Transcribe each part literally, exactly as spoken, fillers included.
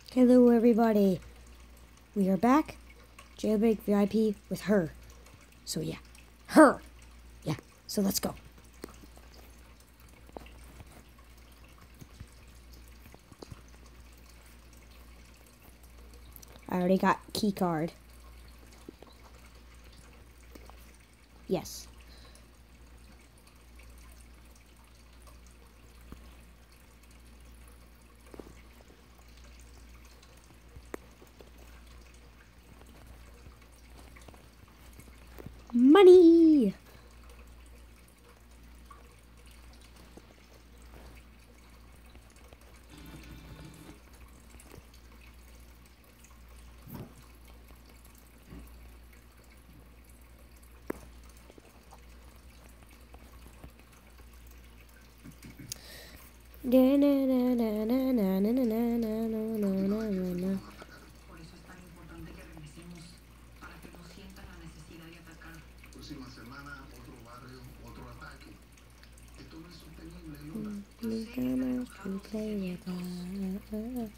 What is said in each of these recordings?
Hello everybody, we are back, Jailbreak V I P with her, so yeah, her, yeah, so let's go. I already got key card. Yes. Money! Na na na na na na na na na na na na na. To play with us.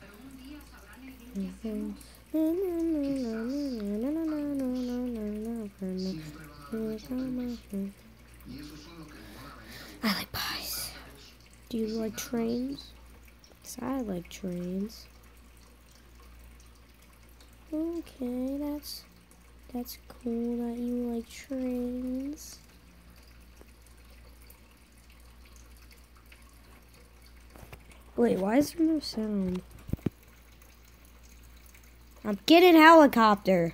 I like pies. Do you like trains? Because I like trains. Okay, that's that's cool that you like trains. Wait, why is there no sound? I'm getting helicopter.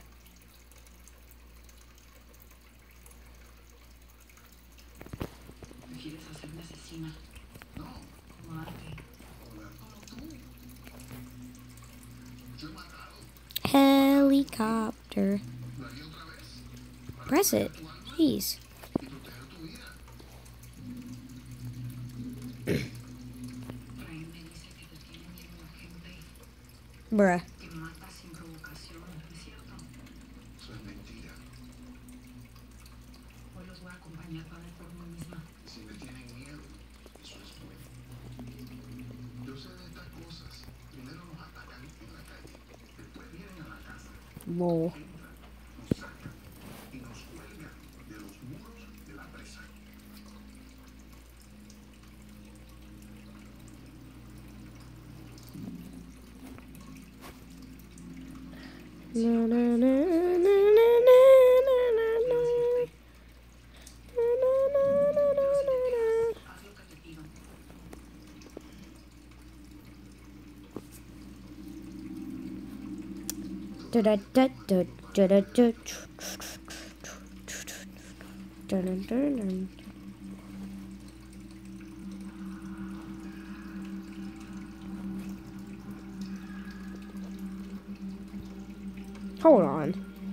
Helicopter. Press it, please. Bruh. Lol. Na, na, na, na, na, da da da da da da da. Dun, dun, dun, dun. Hold on.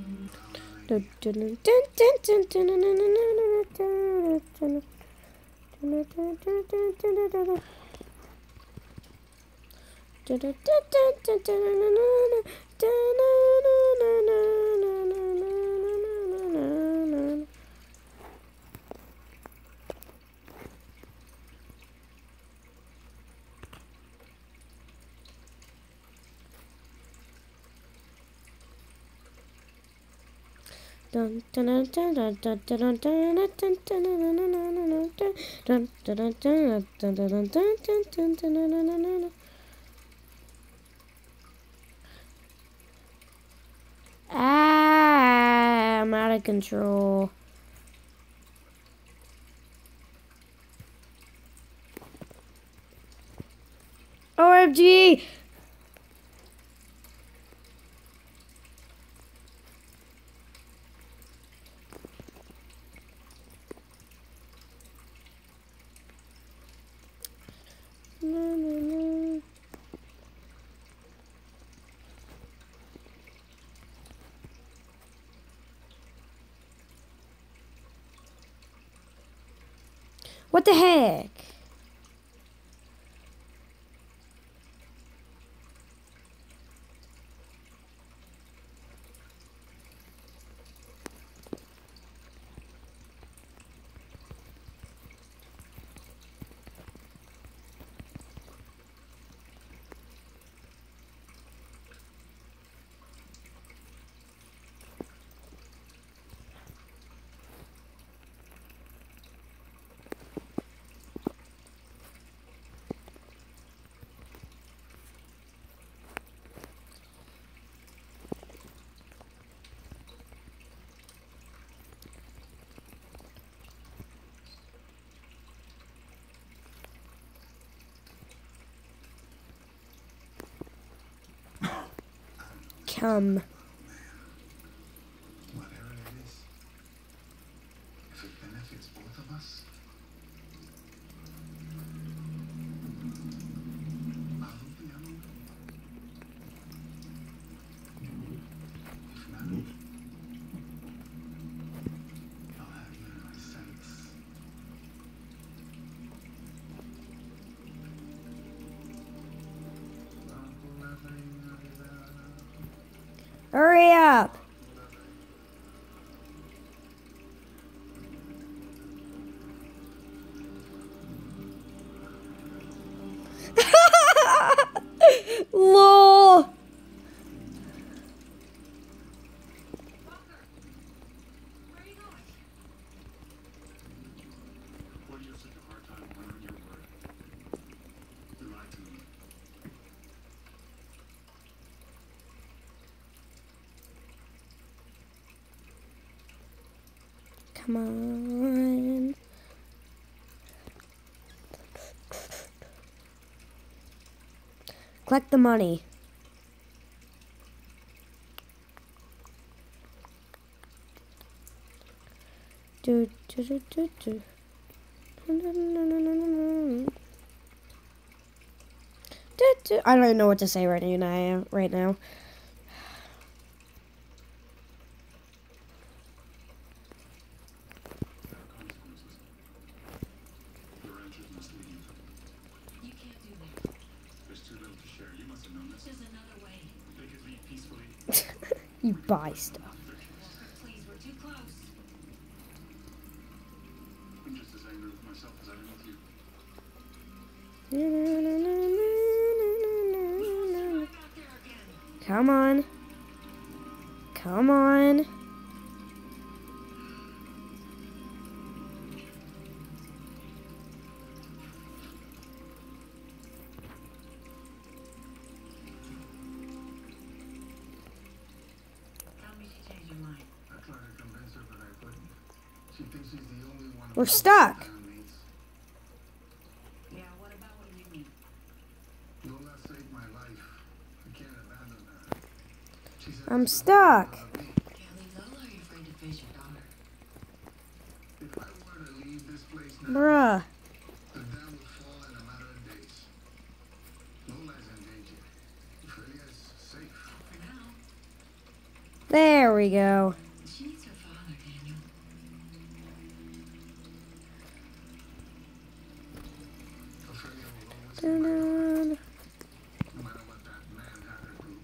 Ah, I'm out of control. O M G! No, no, no. What the heck? come. Whatever it is, if it benefits both of us, I'll be on. If not, I'll have you in my sights. Hurry up! LOL! Why do you have such a hard time honoring your word? You lied to me. Come on. Collect the money. Do, do, do, do, do. Do, do. I don't even know what to say right now. Right now. There are consequences. Your ranchers must leave. You can't do that. There's too little to share. You must have known this. There's another way. They could leave peacefully. You buy stuff. Walker, please, we're too close. I'm just as angry with myself as I am with you. Back out there again. Come on. Come on. Tell me she changed your mind. I tried to convince her, but I couldn't. She thinks she's the only one. We're stuck. Bandmates. Yeah, what about what you mean? Lola saved my life. I can't abandon her. She said I'm it's the stuck. best of me. Can't leave Lola, or are you afraid to face your daughter? If I were to leave this place now, Bruh. the dam would fall in a matter of days. Lola's in danger. Freya's safe. For now, There we go. she needs her father, Daniel. Freya will always be Dun, my daughter, dun. no matter what that man had her do.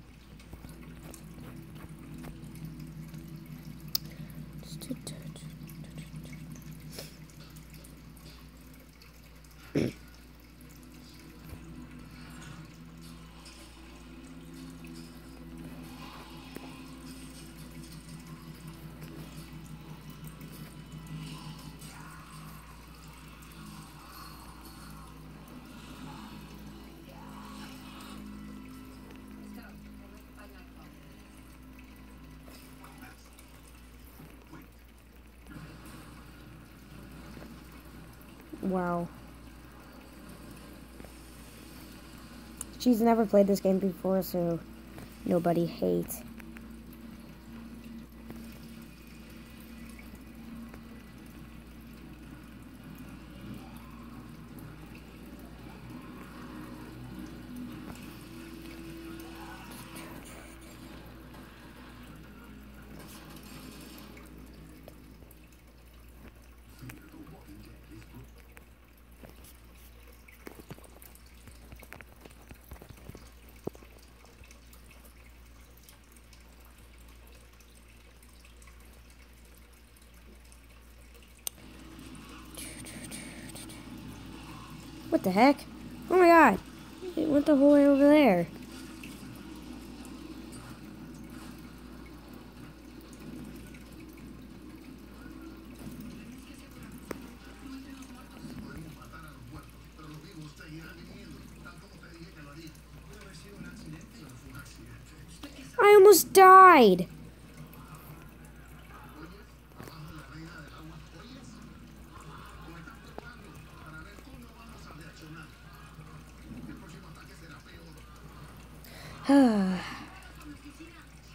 Wow. She's never played this game before, so nobody hates. What the heck? Oh my god. It went the whole way over there. Podemos matar a los muertos, pero los vivos seguirán viniendo. Tal como te dije que lo haría. Puede haber sido un accidente. No fue un accidente. I almost died. ¿Oyes? Abajo en la reina del agua. ¿Oyes? Nos están tocando para ver cómo vamos a reaccionar. El próximo ataque será peor.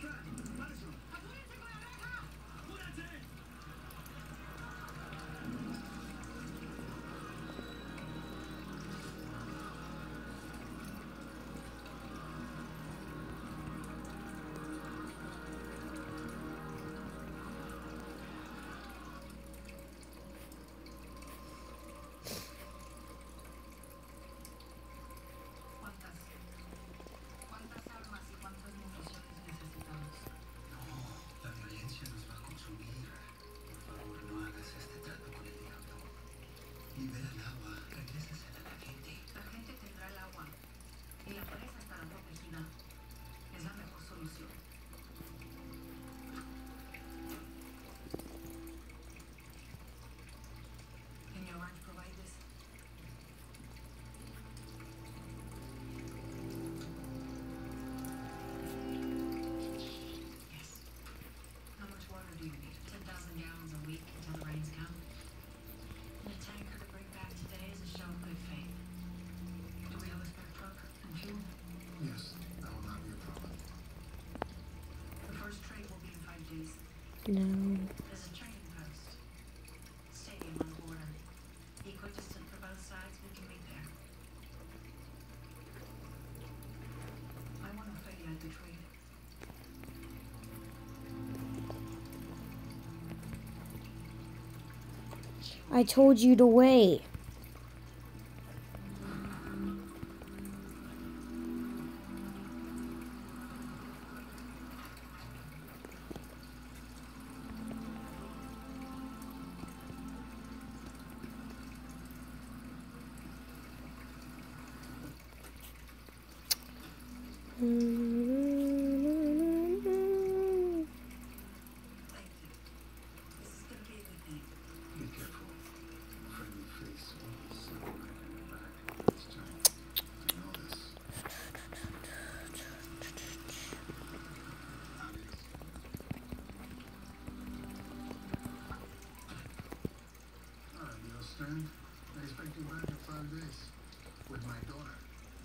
Yes, that will not be a problem. The first train will be in five days. No. There's a training post. Stadium on the border. Equidistant for both sides. We can meet there. I want to fight you at the trade. I told you to wait. Thank you. This is going to be a good thing. Be careful. Friendly face will slip right in your back this time. I know this. Alright, Leo Stern. I expect you back in five days. With my daughter.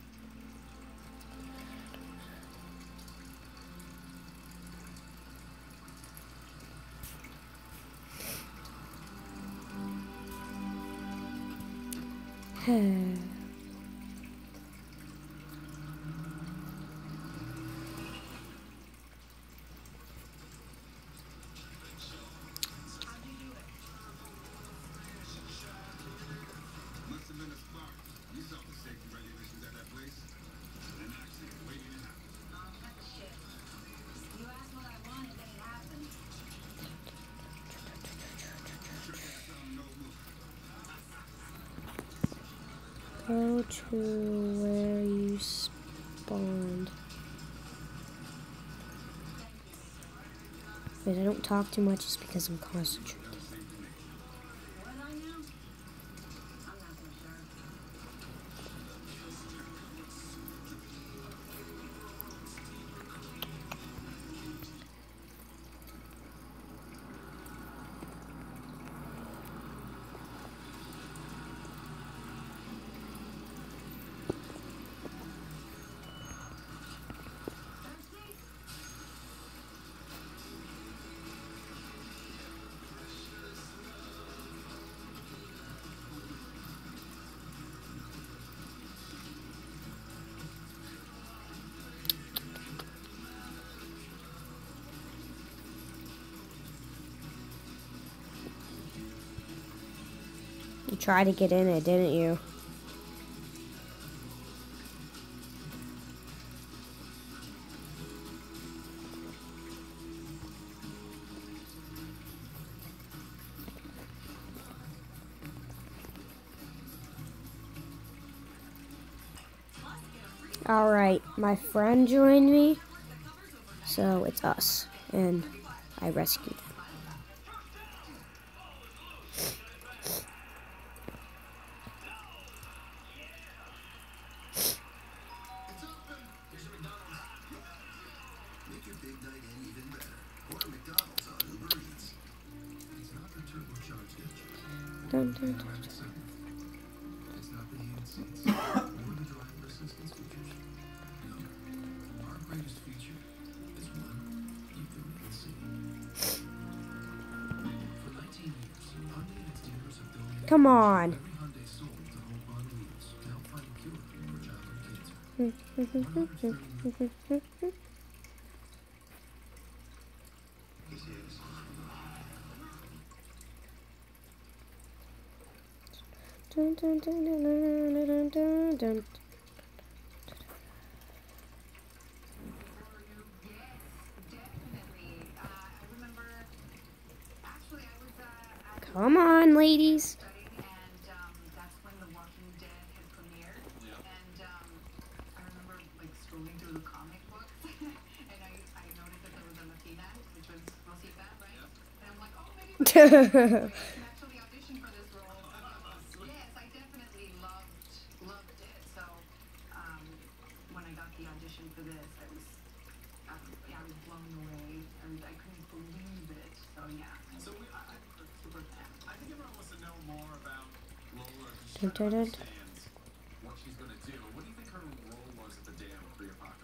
How'd you do it? Must have been a spark. You saw the safety regulations at that place. An accident waiting to happen. Oh, cut the shit. You asked what I wanted, then it happened. Sure got something no move. Go to where you spawned. Wait, I don't talk too much just because I'm concentrating. What I know? I'm not so sure. Thirsty? You tried to get in it, didn't you? Alright, my friend joined me, so it's us, and I rescued him. It's open! Here's your McDonald's. Make your big night in even better. Order McDonald's on Uber Eats. It's not the turbocharged engine. Dun, dun, dun. It's not the heated seats. Or the driver assistance features. No. Our greatest feature is one you can really see. For nineteen years, Hyundai and its dealers have donated Come on. every Hyundai sold to Hope on Wheels to help find a cure for childhood cancer. This is Dun, dun, dun, dun, dun, dun, dun, dun. Yes, definitely. Uh, I remember, actually, I was uh, at Come on, ladies. studying, and um, that's when The Walking Dead had premiered. And um, I remember like scrolling through the comic books, and I, I noticed that there was a Latina, which was Rosita, right? And I'm like, oh, maybe I can actually audition for this role. Yes, I definitely loved loved it. So um, when I got the audition for this, I was um, yeah, I was blown away, and I couldn't believe it. So yeah, I'm So we, I, I, super fan. I think everyone wants to know more about Lola. She's Dun, trying to dun, dun. understand what she's going to do. What do you think her role was at the dam pre-apocalypse?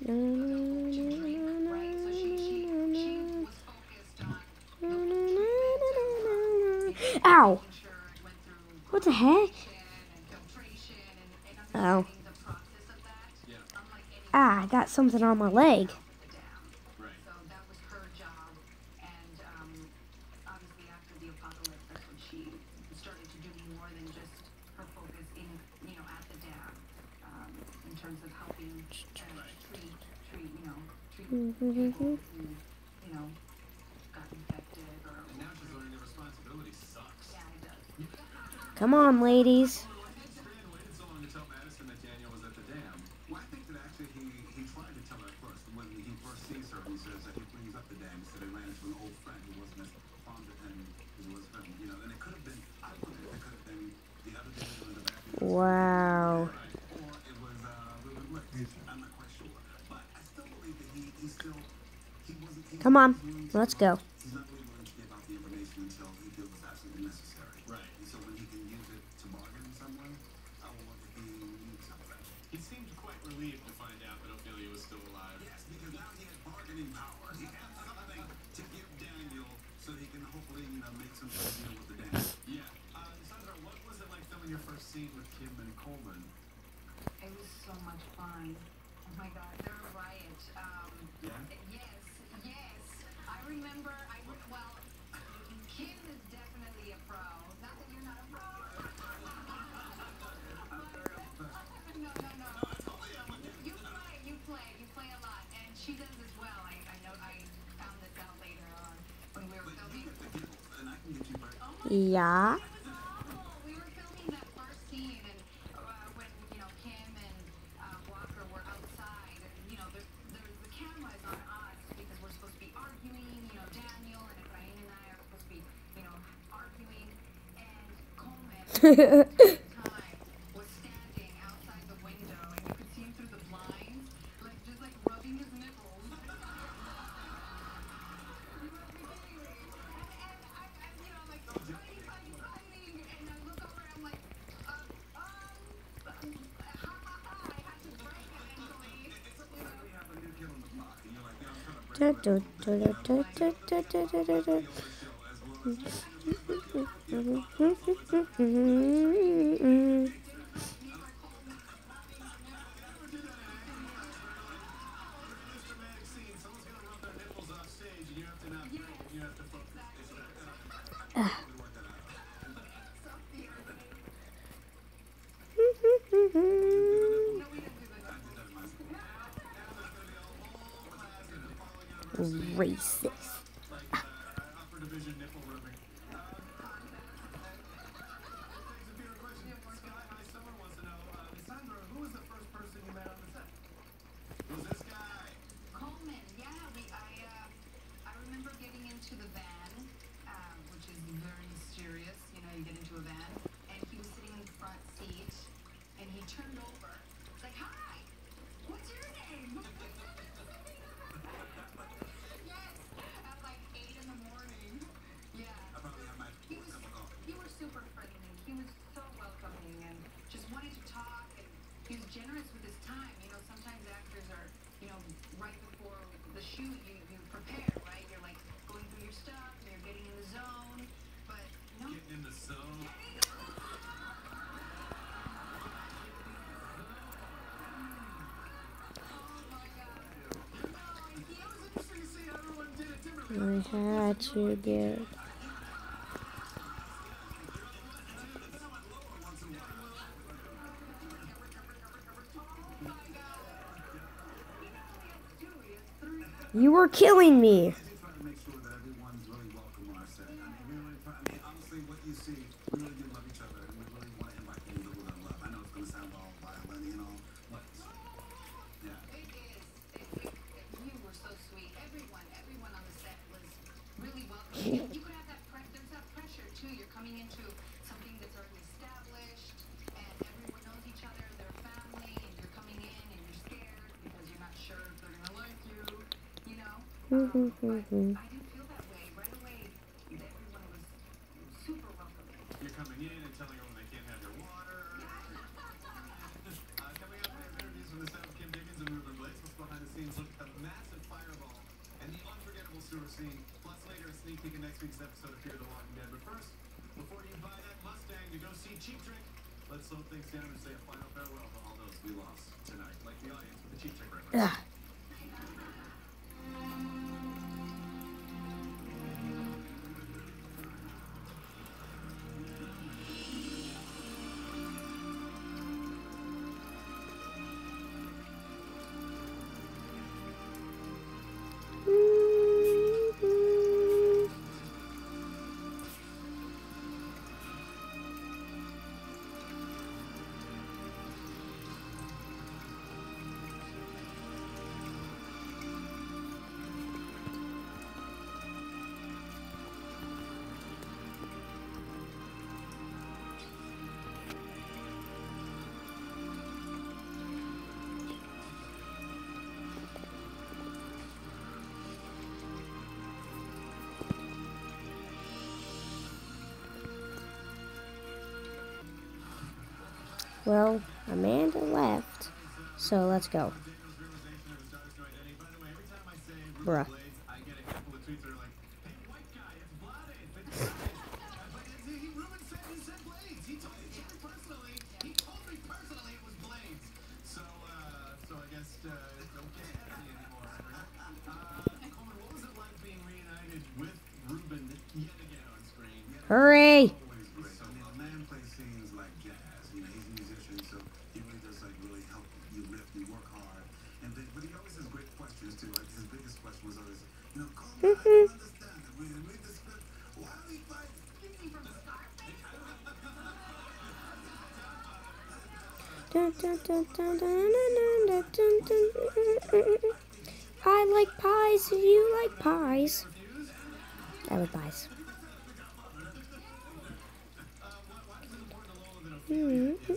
Right? So she, she, she was focused on the treatment of, uh, Ow! making sure it went through What the heck? and filtration and, and Oh. understanding the process of that. Yeah. Unlike any Ah, I got something on my leg. help at the dam. Right. So that was her job, and um, obviously after the apocalypse, that's when she started to do more than just her focus in, you know, at the dam, um, in terms of helping uh, treat, treat, you know, treat people who, you know, got infected or. And now she's learning the responsibility sucks. Yeah, it does. Come on, ladies. Why did Strand waited so long to tell Madison that Daniel was at the dam? Well, I think that actually he, he tried to tell her at first. When he first sees her, he says that he brings up the dam. He said he ran into an old friend who wasn't as fond of him as he was of him. You know, and it could have been, I believe it could have been the other Daniel in the back. Wow. Right. Or it was uh, Ruben Blake. I'm not quite sure. But I still believe that he, he still, he wasn't. He Come on, was willing to let's give go. out- He's not really willing to give out the information until he feels it's absolutely necessary. Right. And so when he can use it to bargain in some way, I will look if he needs something. He seemed quite relieved to find out that Ophelia was still alive. Yes, because now he had bargaining power. He had something to give Daniel so he can hopefully, you know, make some sort of deal with the dam. Yeah. Uh, Sandra, what was it like filming your first scene with Kim and Coleman? It was so much fun. Oh my God, they're a riot. Um, Yeah? Yes, yes. I remember, I re- well, Kim is definitely a pro. Not that you're not a pro. no, no, no. You play, you play, you play a lot, and she does as well. I, I know, I found this out later on when we were But filming. you get the giggles, and I can get you back. Oh my Yeah. It was awful. We were filming that first scene, and uh, when you know Kim and uh, Walker were outside, and you know the, the the camera is on us because we're supposed to be arguing. You know, Daniel and Efrain and I are supposed to be, you know, arguing, and Coleman at the time was standing outside the window, and you could see him through the blinds, like just like rubbing his nipples. Du- du- du- du- du- du- du- du- du- du- du. Racist. Upper division nipple rubbing. Sky High Summer wants to know, uh, Sandra, who was the first person you met on the set? Who's this guy? Coleman, yeah, we, I, uh, I remember getting into the van, um, which is very mysterious. You know, you get into a van, and he was sitting in the front seat, and he turned over. It's like, hi, what's your name? Yes, at like eight in the morning. Yeah. I probably have my He was, cup of coffee. he was super friendly. He was so welcoming and just wanted to talk, and he was generous with his time. You know, sometimes actors are, you know, right before the shoot, you, you prepare, right? You're like going through your stuff, and you're getting in the zone, but no. Getting in the zone. Oh my God. No, he It was interesting to see how everyone did it differently. I had to get. You were killing me. I do try to make sure that everyone's really welcome on our set. I mean, we really try, I mean, honestly, what you see, we really do love each other, and we really want to invite people to live love. I know it's going to sound all violent, you know, but yeah. It is. It, it, it, you were so sweet. Everyone, everyone on the set was really welcoming. You could have that pre- there's that pressure too. You're coming into something that's already established, and everyone knows each other. They're family, and you're coming in and you're scared because you're not sure if they're gonna like you. You know. Um, but I didn't feel that way right away. Everyone was super welcoming. You're coming in and telling everyone they can't have their water. Uh, coming up, we have interviews from the set of Kim Dickens and Ruben Blades. What's behind the scenes look at the massive fireball and the unforgettable sewer scene, plus later a sneak peek of next week's episode of Fear the Walking Dead. But first, before you buy that Mustang to go see Cheap Trick, let's slow things down and say a final farewell to all those we lost tonight, like the audience with the Cheap Trick reference. Ugh. Well, Amanda left, so let's go. Bruh. Hurry! Dun, dun, dun, dun, dun, dun, dun, dun, dun. I like pies. Do you like pies? I like pies. Mm-hmm. I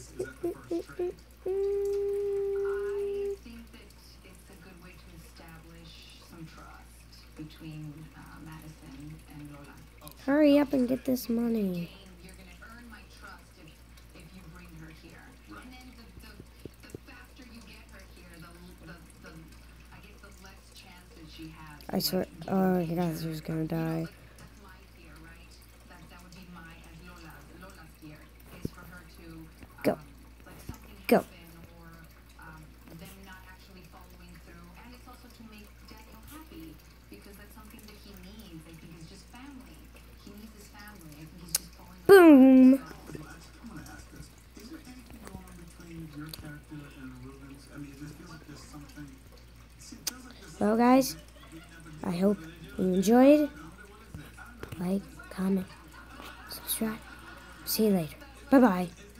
think that it's a good way to establish some trust between uh, Madison and Lola. Hurry up and get this money. You're going to earn my trust if, if you bring her here. And then the, the, the faster you get her here, the, the, the I guess the less chance that she has. I swear. Oh, you guys are just gonna die. That's my fear, right? That, that would be my, as Lola, Lola's fear, is for her to, Go. um, like something Go. happen or um, them not actually following through. And it's also to make Daniel happy because that's something that he needs. I think it's just family. He needs his family. I think he's just falling. Boom. I want to ask this. Is there anything wrong between your character and Ruben's? I mean, it just feels like there's something. See, it feels like there's Well, guys, I hope you enjoyed. Like, comment, subscribe. See you later. Bye-bye.